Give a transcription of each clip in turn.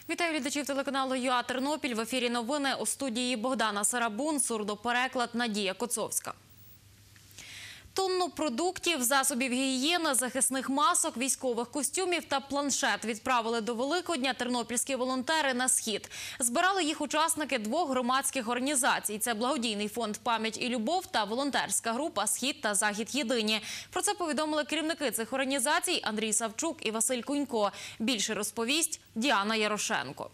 Вітаю глядачів телеканалу ЮА Тернопіль. В ефірі новини, у студії Богдана Сарабун, сурдопереклад Надія Коцовська. Тонну продуктів, засобів гігієни, захисних масок, військових костюмів та планшет відправили до Великодня тернопільські волонтери на Схід. Збирали їх учасники двох громадських організацій. Це благодійний фонд «Пам'ять і любов» та волонтерська група «Схід та Захід єдині». Про це повідомили керівники цих організацій Андрій Савчук і Василь Кунько. Більше розповість Діана Ярошенко.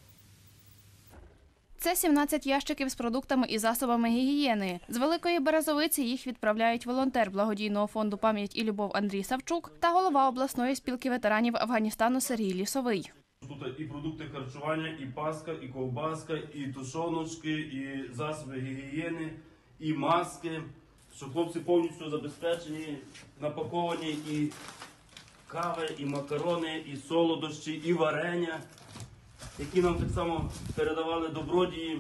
Це 17 ящиків з продуктами і засобами гігієни. З Великої Березовиці їх відправляють волонтер благодійного фонду «Пам'ять і любов» Андрій Савчук та голова обласної спілки ветеранів Афганістану Сергій Лісовий. Тут і продукти харчування, і паска, і ковбаска, і тушоночки, і засоби гігієни, і маски. Що хлопці повністю забезпечені, напаковані і кави, і макарони, і солодощі, і варення, які нам так само передавали добродії.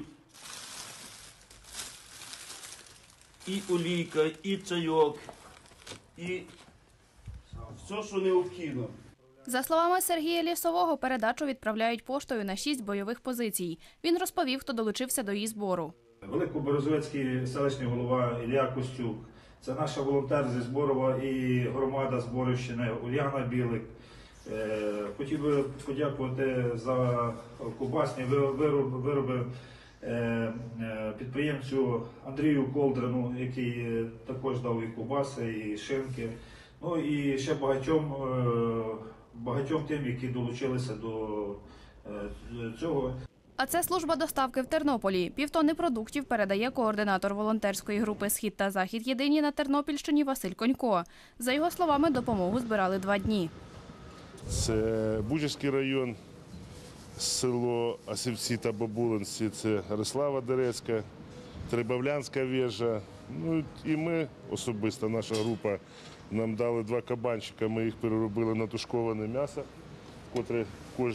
І олійка, і чайок, і все, що необхідно. За словами Сергія Лісового, передачу відправляють поштою на 6 бойових позицій. Він розповів, хто долучився до її збору. Великоберезовецький селищний голова Ілля Костюк. Це наша волонтер зі Зборова і громада Зборівщини Уляна Білик. Хотів би подякувати за ковбасні вироби підприємцю Андрію Колдрину, який також дав і ковбаси, і шинки. Ну і ще багатьом тим, які долучилися до цього. А це служба доставки в Тернополі. Півтонни продуктів передає координатор волонтерської групи «Схід та Захід єдині» на Тернопільщині Василь Конько. За його словами, допомогу збирали 2 дні. Це Бучацький район, село Осівці та Бабулинці, це Рислава Дерецька, Трибавлянська вежа. Ну і ми особисто, наша група, нам дали 2 кабанчика, ми їх переробили на тушковане м'ясо, котре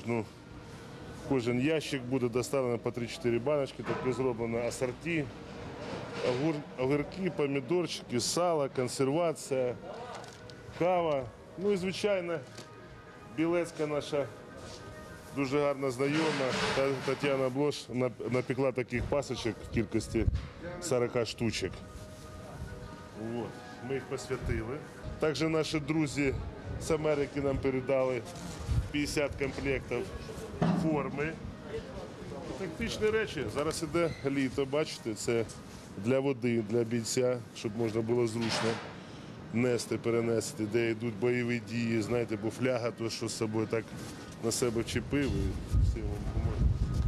кожен ящик буде доставлено по 3-4 баночки, тобто зроблено асорті, огірки, помідорчики, сало, консервація, кава. Ну і, звичайно, Білецька наша дуже гарна знайома, Тетяна Блош напекла таких пасочок в кількості 40 штучок. От. Ми їх посвятили. Також наші друзі з Америки нам передали 50 комплектів форми. Тактичні речі. Зараз іде літо, бачите, це для води, для бійця, щоб можна було зручно нести, перенести, де йдуть бойові дії, знаєте, бо фляга, то що з собою так на себе вчепив і всім вам поможе.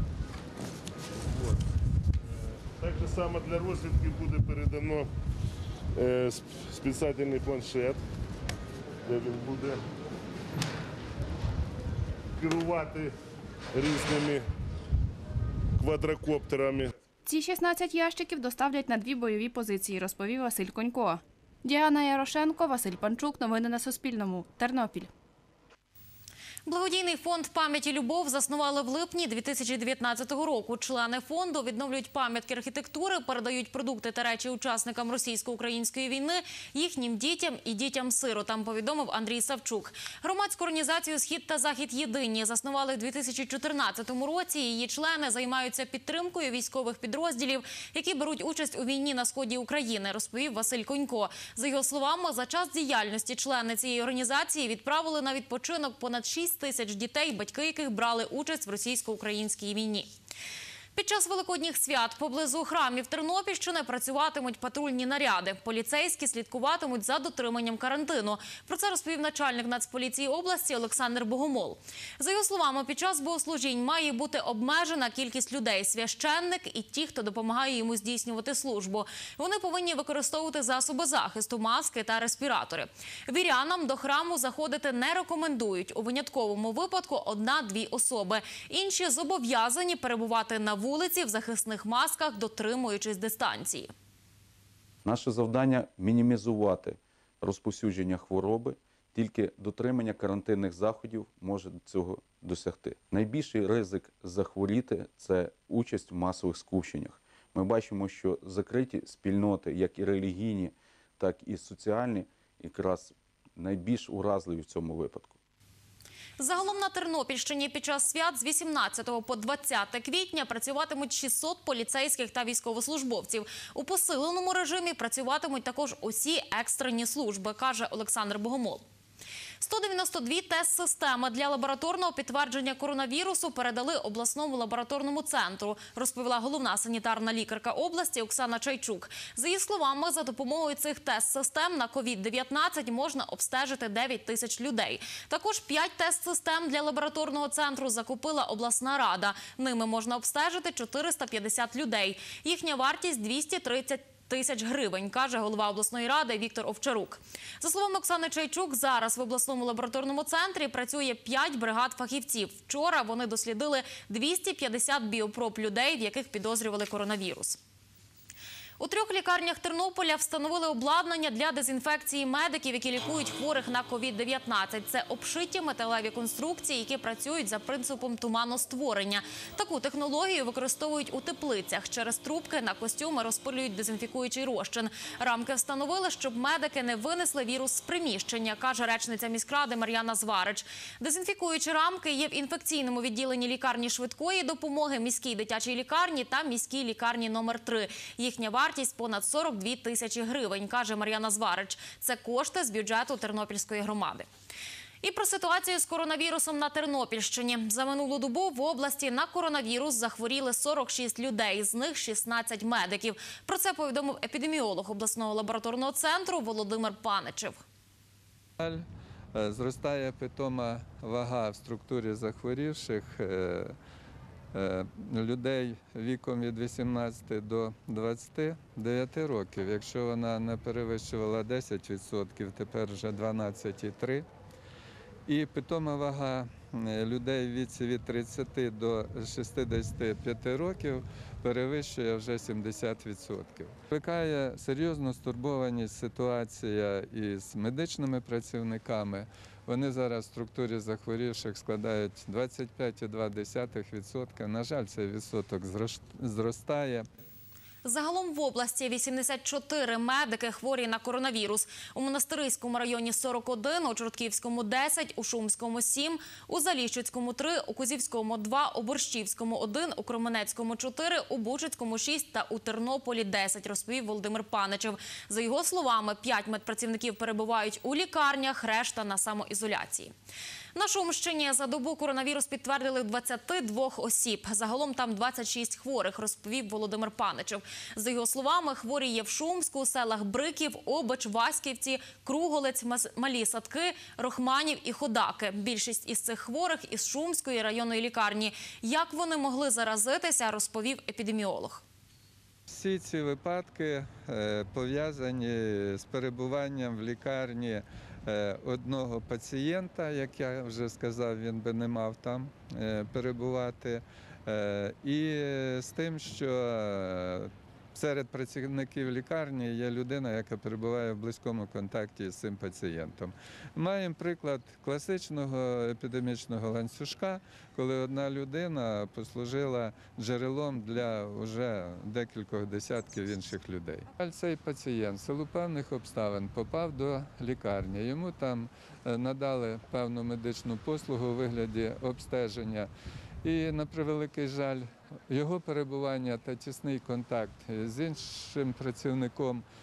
Так же само для розвідки буде передано спеціальний планшет, де він буде керувати різними квадрокоптерами. Ці 16 ящиків доставлять на 2 бойові позиції, розповів Василь Конько. Діана Ярошенко, Василь Панчук. Новини на Суспільному. Тернопіль. Благодійний фонд «Пам'ять і любов» заснували в липні 2019 року. Члени фонду відновлюють пам'ятки архітектури, передають продукти та речі учасникам російсько-української війни, їхнім дітям і дітям-сиротам, повідомив Андрій Савчук. Громадську організацію «Схід та Захід єдині» заснували в 2014 році. Її члени займаються підтримкою військових підрозділів, які беруть участь у війні на сході України, розповів Василь Конько. За його словами, за час діяльності члени цієї організації відправили на відпочинок понад 6 тисяч дітей, батьки яких брали участь в російсько-українській війні. Під час великодніх свят поблизу храмів Тернопільщини працюватимуть патрульні наряди. Поліцейські слідкуватимуть за дотриманням карантину. Про це розповів начальник Нацполіції області Олександр Богомол. За його словами, під час богослужінь має бути обмежена кількість людей – священник і ті, хто допомагає йому здійснювати службу. Вони повинні використовувати засоби захисту, маски та респіратори. Вірянам до храму заходити не рекомендують. У винятковому випадку 1-2 особи. Інші зобов'язані перебувати на вулиці в захисних масках, дотримуючись дистанції. Наше завдання – мінімізувати розповсюдження хвороби. Тільки дотримання карантинних заходів може цього досягти. Найбільший ризик захворіти – це участь в масових скупченнях. Ми бачимо, що закриті спільноти, як і релігійні, так і соціальні, якраз найбільш уразливі в цьому випадку. Загалом на Тернопільщині під час свят з 18 по 20 квітня працюватимуть 600 поліцейських та військовослужбовців. У посиленому режимі працюватимуть також усі екстрені служби, каже Олександр Богомол. 192 тест-системи для лабораторного підтвердження коронавірусу передали обласному лабораторному центру, розповіла головна санітарна лікарка області Оксана Чайчук. За її словами, за допомогою цих тест-систем на COVID-19 можна обстежити 9 тисяч людей. Також 5 тест-систем для лабораторного центру закупила обласна рада. Ними можна обстежити 450 людей. Їхня вартість – 230 тисяч гривень, каже голова обласної ради Віктор Овчарук. За словами Оксани Чайчук, зараз в обласному лабораторному центрі працює 5 бригад фахівців. Вчора вони дослідили 250 біопроб людей, в яких підозрювали коронавірус. У 3 лікарнях Тернополя встановили обладнання для дезінфекції медиків, які лікують хворих на COVID-19. Це обшиті металеві конструкції, які працюють за принципом туманостворення. Таку технологію використовують у теплицях. Через трубки на костюми розпилюють дезінфікуючий розчин. Рамки встановили, щоб медики не винесли вірус з приміщення, каже речниця міськради Мар'яна Зварич. Дезінфікуючі рамки є в інфекційному відділенні лікарні швидкої допомоги, міській дитячій лікарні та міській лікарні номер 3. Їхня вартість понад 42 тисячі гривень, каже Мар'яна Зварич. Це кошти з бюджету Тернопільської громади. І про ситуацію з коронавірусом на Тернопільщині. За минулу добу в області на коронавірус захворіли 46 людей, з них 16 медиків. Про це повідомив епідеміолог обласного лабораторного центру Володимир Паничев. Зростає питома вага в структурі захворівших людей віком від 18 до 29 років. Якщо вона не перевищувала 10%, тепер вже 12,3%. І питома вага людей в віці від 30 до 65 років перевищує вже 70%. Викликає серйозну стурбованість ситуація із медичними працівниками. Вони зараз в структурі захворівших складають 25,2%. На жаль, цей відсоток зростає. Загалом в області 84 медики хворі на коронавірус. У Монастириському районі 41, у Чортківському 10, у Шумському 7, у Заліщицькому 3, у Козівському 2, у Борщівському 1, у Кременецькому 4, у Бучицькому 6 та у Тернополі 10, розповів Володимир Паничев. За його словами, 5 медпрацівників перебувають у лікарнях, решта на самоізоляції. На Шумщині за добу коронавірус підтвердили 22 осіб. Загалом там 26 хворих, розповів Володимир Паничев. За його словами, хворі є в Шумську, селах Бриків, Обич, Васьківці, Круголець, Малі Садки, Рохманів і Ходаки. Більшість із цих хворих із Шумської районної лікарні. Як вони могли заразитися, розповів епідеміолог. Всі ці випадки пов'язані з перебуванням в лікарні одного пацієнта, як я вже сказав, він би не мав там перебувати, і з тим, що серед працівників лікарні є людина, яка перебуває в близькому контакті з цим пацієнтом. Маємо приклад класичного епідемічного ланцюжка, коли одна людина послужила джерелом для вже декількох десятків інших людей. Цей пацієнт в силу певних обставин попав до лікарні. Йому там надали певну медичну послугу у вигляді обстеження. І, на превеликий жаль, його перебування та тісний контакт з іншим працівником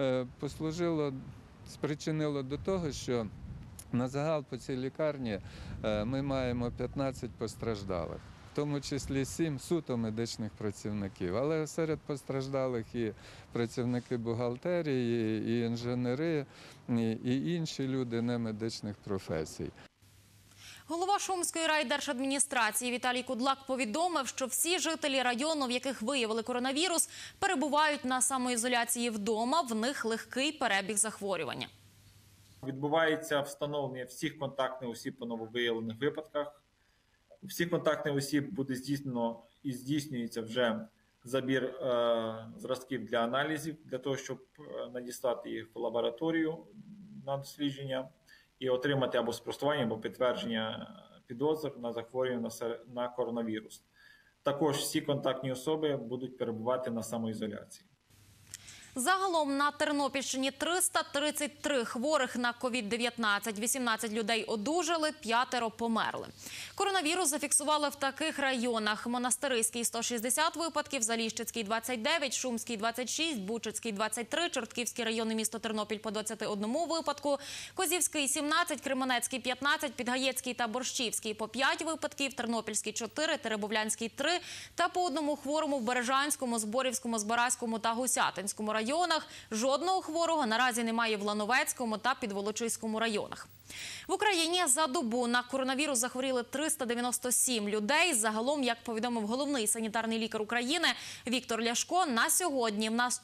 спричинило до того, що на загал по цій лікарні ми маємо 15 постраждалих, в тому числі 7 суто медичних працівників. Але серед постраждалих і працівники бухгалтерії, і інженери, і інші люди немедичних професій. Голова Шумської райдержадміністрації Віталій Кудлак повідомив, що всі жителі району, в яких виявили коронавірус, перебувають на самоізоляції вдома, в них легкий перебіг захворювання. Відбувається встановлення всіх контактних осіб по нововиявлених випадках. У всіх контактних осіб буде здійснено і здійснюється вже забір зразків для аналізів, для того, щоб надіслати їх в лабораторію на дослідження і отримати або спростування, або підтвердження підозр на захворювання на коронавірус. Також всі контактні особи будуть перебувати на самоізоляції. Загалом на Тернопільщині 333 хворих на COVID-19. 18 людей одужали, 5 померли. Коронавірус зафіксували в таких районах: Монастириський – 160 випадків, Заліщицький – 29, Шумський – 26, Бучацький – 23, Чортківський район і місто Тернопіль – по 21 випадку, Козівський – 17, Кременецький – 15, Підгаєцький та Борщівський – по 5 випадків, Тернопільський – 4, Теребовлянський – 3 та по одному хворому в Бережанському, Зборівському, Збаразькому та Гусятинському районах. Жодного хворого наразі немає в Лановецькому та Підволочиському районах. В Україні за добу на коронавірус захворіли 397 людей. Загалом, як повідомив головний санітарний лікар України Віктор Ляшко, на сьогодні в нас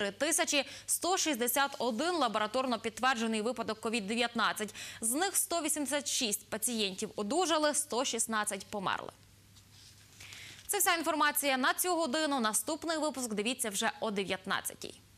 4161 лабораторно підтверджений випадок COVID-19. З них 186 пацієнтів одужали, 116 померли. Це вся інформація на цю годину. Наступний випуск дивіться вже о 19-й.